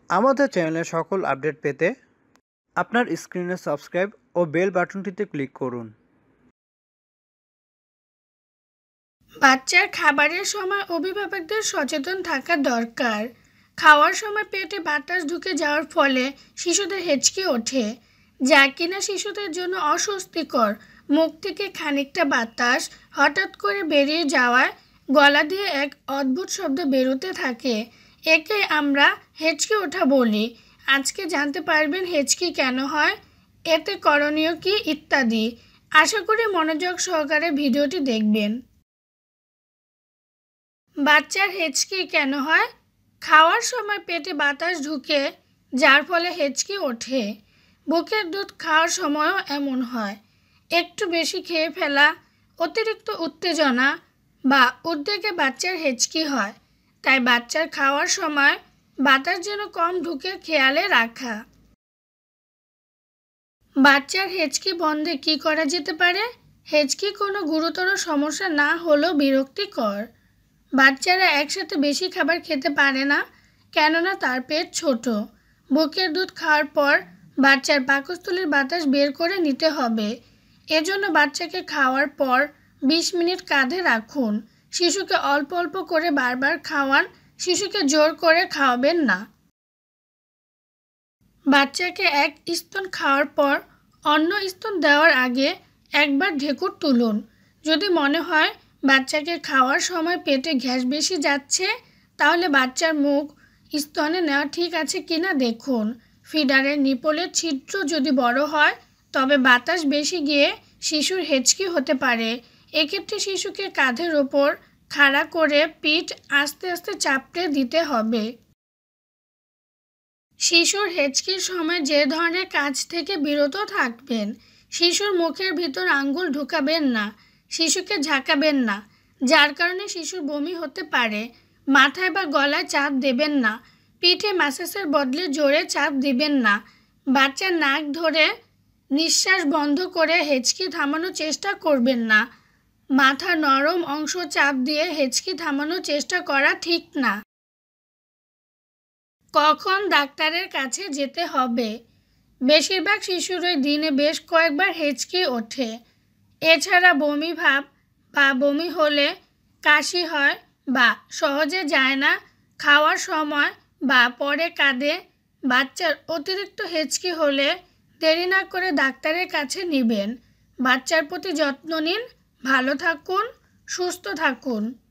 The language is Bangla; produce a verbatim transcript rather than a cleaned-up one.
আমাদের চ্যানেলের সকল আপডেট পেতে আপনার স্ক্রিনে সাবস্ক্রাইব ও বেল বাটনটিতে ক্লিক করুন। বাচ্চার খাবারের সময় অভিভাবকদের সচেতন থাকা দরকার। খাওয়ার সময় পেটে বাতাস ঢুকে যাওয়ার ফলে শিশুদের হেঁচকি ওঠে, যা কিনা শিশুদের জন্য অস্বস্তিকর। মুখ থেকে খানিকটা বাতাস হঠাৎ করে বেরিয়ে যাওয়ায় গলা দিয়ে এক অদ্ভুত শব্দ বেরোতে থাকে। একে আমরা হেঁচকি ওঠা বলি। আজকে জানতে পারবেন হেঁচকি কেন হয়, এতে করণীয় কি ইত্যাদি। আশা করি মনোযোগ সহকারে ভিডিওটি দেখবেন। বাচ্চার হেঁচকি কেন হয়? খাওয়ার সময় পেটে বাতাস ঢুকে যার ফলে হেঁচকি ওঠে। বুকের দুধ খাওয়ার সময়ও এমন হয়। একটু বেশি খেয়ে ফেলা, অতিরিক্ত উত্তেজনা বা উদ্বেগে বাচ্চার হেঁচকি হয়। তাই বাচ্চার খাওয়ার সময় বাতাস যেন কম ঢুকে খেয়ালে রাখা। বাচ্চার হেঁচকি বন্ধে কি করা যেতে পারে? হেঁচকি কোনো গুরুতর সমস্যা না হলেও বিরক্তিকর। বাচ্চারা একসাথে বেশি খাবার খেতে পারে না, কেননা তার পেট ছোট। বুকের দুধ খাওয়ার পর বাচ্চার পাকস্থলীর বাতাস বের করে নিতে হবে। এজন্য বাচ্চাকে খাওয়ার পর বিশ মিনিট কাঁধে রাখুন। শিশুকে অল্প অল্প করে বারবার খাওয়ান। শিশুকে জোর করে খাওয়াবেন না। বাচ্চাকে এক স্তন খাওয়ার পর অন্য স্তন দেওয়ার আগে একবার ঢেকুর তুলুন। যদি মনে হয় বাচ্চাকে খাওয়ার সময় পেটে গ্যাস বেশি যাচ্ছে, তাহলে বাচ্চার মুখ স্তনে নেওয়া ঠিক আছে কিনা দেখুন। ফিডারের নিপলের ছিদ্র যদি বড় হয়, তবে বাতাস বেশি গিয়ে শিশুর হেঁচকি হতে পারে। এক্ষেত্রে শিশুকে কাঁধের ওপর খাড়া করে পিঠ আস্তে আস্তে চাপড়ে দিতে হবে। শিশুর হেঁচকির সময় যে ধরনের কাজ থেকে বিরত থাকবেন। শিশুর মুখের ভিতর আঙ্গুল ঢুকাবেন না। শিশুকে ঝাঁকাবেন না, যার কারণে শিশুর বমি হতে পারে। মাথায় বা গলায় চাপ দেবেন না। পিঠে ম্যাসাজের বদলে জোরে চাপ দিবেন না। বাচ্চার নাক ধরে নিঃশ্বাস বন্ধ করে হেঁচকি থামানোর চেষ্টা করবেন না। মাথার নরম অংশ চাপ দিয়ে হেঁচকি থামানোর চেষ্টা করা ঠিক না। কখন ডাক্তারের কাছে যেতে হবে? বেশিরভাগ শিশুরই দিনে বেশ কয়েকবার হেঁচকি ওঠে। এছাড়া বমি ভাব বা বমি হলে, কাশি হয় বা সহজে যায় না, খাওয়ার সময় বা পরে কাঁদে। বাচ্চার অতিরিক্ত হেঁচকি হলে দেরি না করে ডাক্তারের কাছে নেবেন। বাচ্চার প্রতি যত্ন নিন। ভালো থাকুন, সুস্থ থাকুন।